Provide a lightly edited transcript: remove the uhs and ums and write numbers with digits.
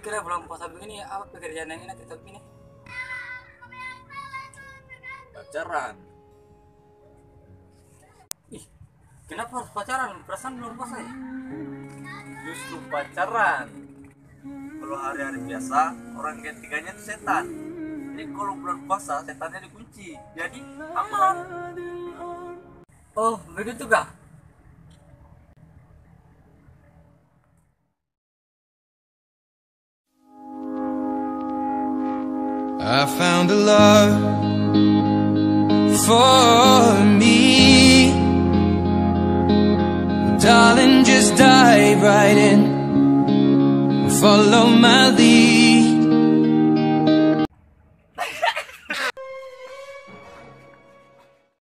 kira bulan puasa begini apa pekerjaan yang enak kita begini? Pacaran. Ih, kenapa harus pacaran? Perasaan belum puasa ya? Justru pacaran. Kalau hari-hari biasa orang ketiganya itu setan. Jadi kalau bulan puasa setannya dikunci. Jadi aman. Oh, begitu kah? I found a love for me. Darling, just dive right in. Follow my lead.